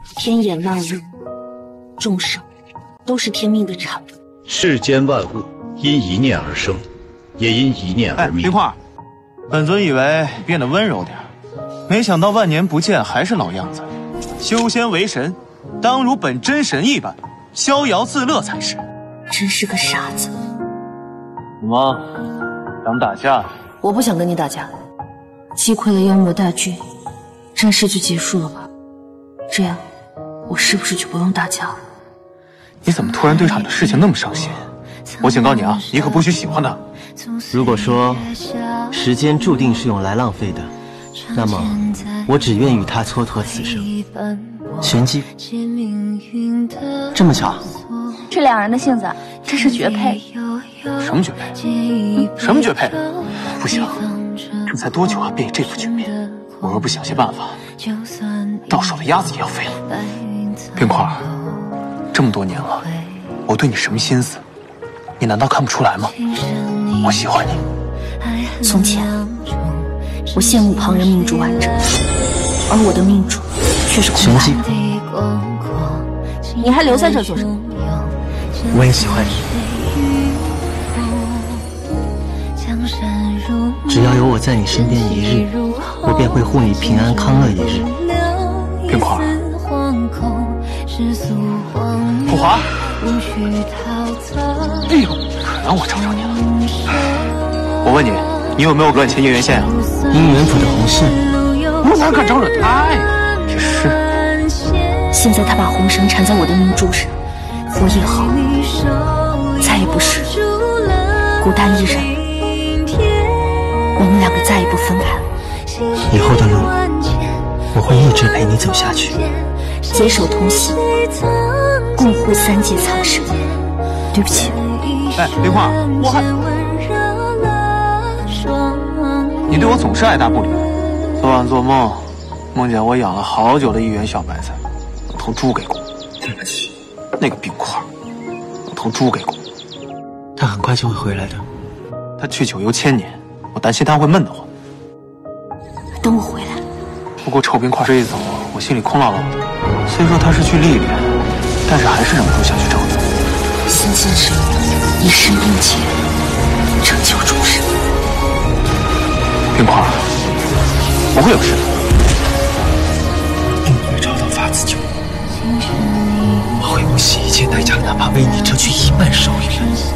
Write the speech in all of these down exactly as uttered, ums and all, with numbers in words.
天眼万物，众生都是天命的产物。 世间万物因一念而生，也因一念而灭。 哎，冰块，本尊以为变得温柔点，没想到万年不见还是老样子。修仙为神，当如本真神一般，逍遥自乐才是。 真是个傻子。 怎么，想打架？ 我不想跟你打架，击溃了妖魔大军，战事就结束了吧？这样，我是不是就不用打架了？ 你怎么突然对场的事情那么上心？我警告你啊，你可不许喜欢他。 如果说时间注定是用来浪费的，那么我只愿与他蹉跎此生。玄机，这么巧？ 这两人的性子真是绝配。 什么绝配？什么绝配？不行，这才多久啊，便以这副局面，我若不想些办法，到手的鸭子也要飞了。冰块，这么多年了，我对你什么心思，你难道看不出来吗？我喜欢你。 从前，我羡慕旁人命主完整，而我的命主却是空白的。你还留在这做什么？ 我也喜欢你。只要有我在你身边一日，我便会护你平安康乐一日。 冰块，普华，哎呦，可让我找着你了。我问你，你有没有乱牵姻缘线啊？ 姻缘府的红线， 我哪敢招惹他呀？这是。 现在他把红绳缠在我的命柱上，我以后再也不是孤单一人。我们两个再也不分开。 以后的路，我会一直陪你走下去， 携手同行，共护三界苍生。对不起。 哎，冰块，我还……你对我总是爱答不理。昨晚做梦，梦见我养了好久的一园小白菜，我头猪给拱。 对不起， 那个冰块，我头猪给拱。 他很快就会回来的。 他去九幽千年。我担心他会闷得慌。 等我回来。 不过臭冰块这一走，我心里空落落的。虽说他是去历练，但是还是忍不住想去找他。 心现身，以身应劫，拯救众生。 冰块，不会有事的。 定会找到法子救你。我会不惜一切代价，哪怕为你遮去一半手艺。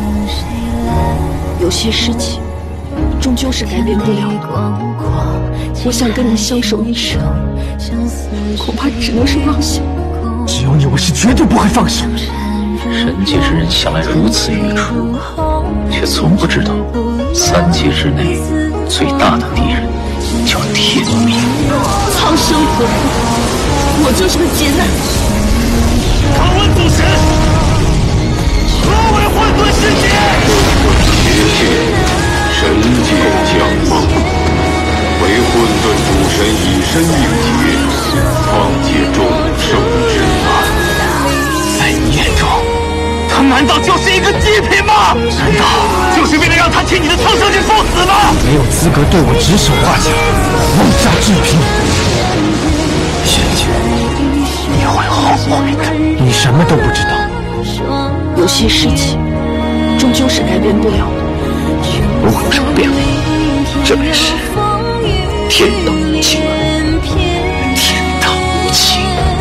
有些事情终究是改变不了的。我想跟你相守一生，恐怕只能是妄想。 只有你，我是绝对不会放手。 神界之人向来如此愚蠢，却从不知道三界之内最大的敌人叫天命。 苍生何苦？我就是个劫难。 敢问祖神，何为混沌世界？ 结界，神界将亡。为混沌主神以身应劫，方解众生之难。 在你眼中，他难道就是一个祭品吗？难道就是为了让他替你的苍生去赴死吗？ 没有资格对我指手画脚，妄下祭品。 玄姐，你会后悔的。 你什么都不知道。 有些事情终究是改变不了的。 如果有什么变化，这便是天道无情，天道无情。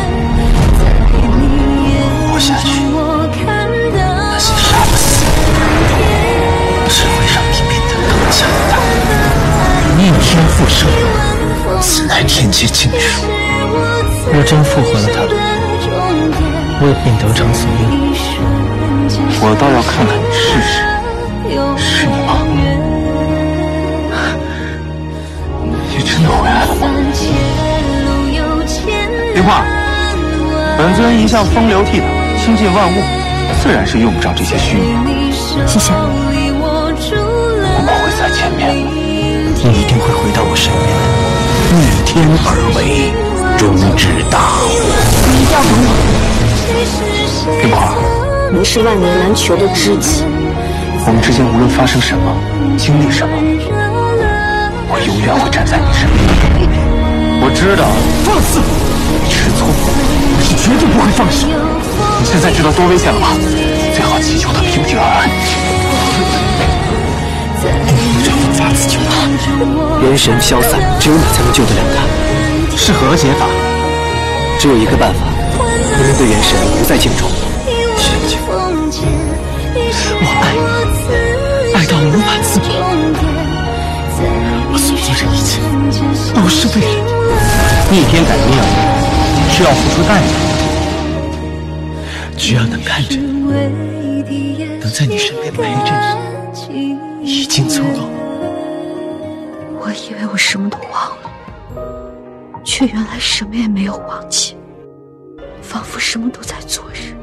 活下去，那些杀不死，只会让你变得更强大。逆天复生，此乃天界禁术。若真复活了他，我也便得偿所愿。 我倒要看看你试试，是你吗？你真的回来了吗？冰块，本尊一向风流倜傥，亲近万物，自然是用不着这些虚名。 谢谢。 我们会再见面的。 你一定会回到我身边的。 逆天而为，终至大祸。 你一定要等我。 冰块， 你是万年难求的知己。 我们之间无论发生什么，经历什么，我永远会站在你身边。我知道， 放肆！ 你吃醋， 我是绝定不会放手。你现在知道多危险了吗？最好祈求他平静而安。 不找方法自救他，元神消散，只有你才能救得了他。 是何解法？ 只有一个办法，你们对元神不再敬重。玄静，我爱你，爱到无法自拔。我所做这一切都是为了你。逆天改命是要付出代价，只要能看着你，能在你身边陪着你，已经足够。 我以为我什么都忘了，却原来什么也没有忘记，仿佛什么都在昨日。